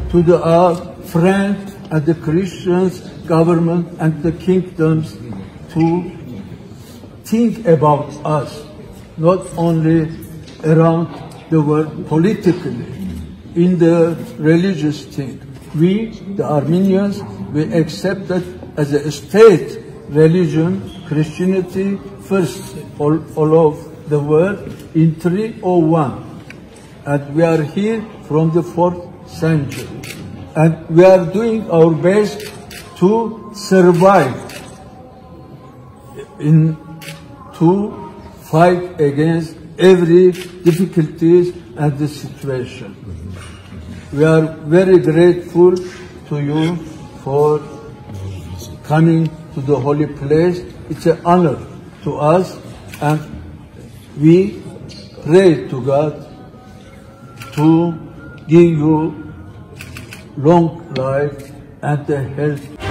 to our friends and the Christians, government and the kingdoms to think about us, not only around the world politically, in the religious thing. We, the Armenians, we accept that as a state religion, Christianity first all of the world in 301. And we are here from the 4th century. And we are doing our best to survive, to fight against every difficulties and the situation. We are very grateful to you for coming to the holy place. It's an honor to us, and we pray to God to give you long life and the health.